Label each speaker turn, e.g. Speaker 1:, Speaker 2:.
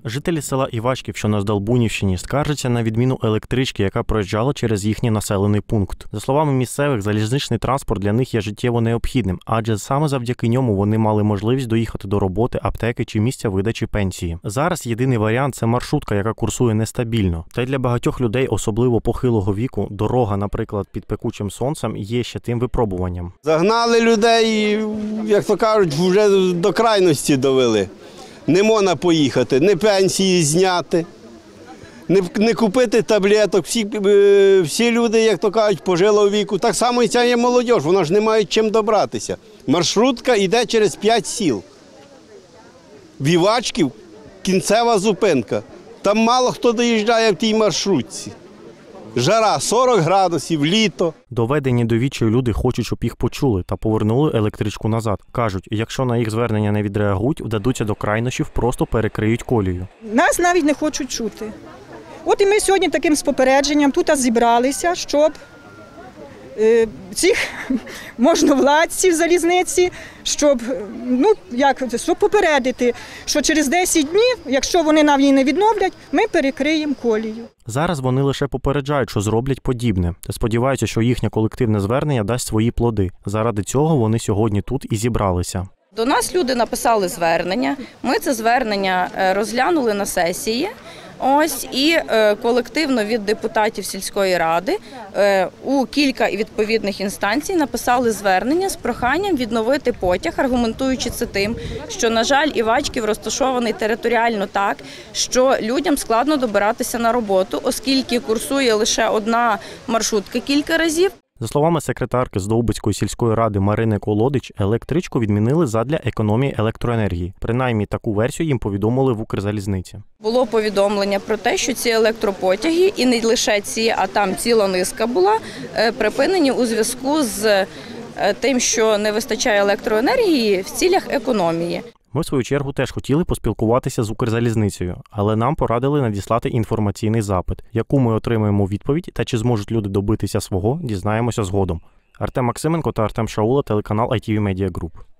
Speaker 1: Жителі села Івачків, що на Здолбунівщині, скаржаться на відміну електрички, яка проїжджала через їхній населений пункт. За словами місцевих, залізничний транспорт для них є життєво необхідним, адже саме завдяки ньому вони мали можливість доїхати до роботи, аптеки чи місця видачі пенсії. Зараз єдиний варіант – це маршрутка, яка курсує нестабільно. Та й для багатьох людей, особливо похилого віку, дорога, наприклад, під пекучим сонцем, є ще тим випробуванням.
Speaker 2: Загнали людей, як то кажуть, вже до крайності довели. Не можна поїхати, не пенсії зняти, не купити таблеток. Всі люди, як то кажуть, похилого віку. Так само і ця є молодь, вона ж не має чим добратися. Маршрутка йде через 5 сіл. В Івачків кінцева зупинка. Там мало хто доїжджає в тій маршрутці. Жара 40 градусів, літо.
Speaker 1: Доведені до відчаю люди хочуть, щоб їх почули та повернули електричку назад. Кажуть, якщо на їх звернення не відреагують, вдадуться до крайнощів, просто перекриють колію.
Speaker 3: Нас навіть не хочуть чути. От і ми сьогодні таким з попередженням тут зібралися, щоб цих можновладців залізниці, щоб попередити, що через 10 днів, якщо вони нам її не відновлять, ми перекриємо колію.
Speaker 1: Зараз вони лише попереджають, що зроблять подібне. Та сподіваються, що їхнє колективне звернення дасть свої плоди. Заради цього вони сьогодні тут і зібралися.
Speaker 4: До нас люди написали звернення, ми це звернення розглянули на сесії. І колективно від депутатів сільської ради у кілька відповідних інстанцій написали звернення з проханням відновити потяг, аргументуючи це тим, що, на жаль, Івачків розташований територіально так, що людям складно добиратися на роботу, оскільки курсує лише одна маршрутка кілька разів.
Speaker 1: За словами секретарки Здолбицької сільської ради Марини Колодич, електричку відмінили задля економії електроенергії. Принаймні, таку версію їм повідомили в Укрзалізниці.
Speaker 4: Було повідомлення про те, що ці електропотяги, і не лише ці, а там ціла низка була, припинені у зв'язку з тим, що не вистачає електроенергії в цілях економії.
Speaker 1: Ми, в свою чергу, теж хотіли поспілкуватися з Укрзалізницею, але нам порадили надіслати інформаційний запит. Яку ми отримаємо відповідь та чи зможуть люди добитися свого, дізнаємося згодом. Артем Максименко та Артем Шаула, телеканал ITV Media Group.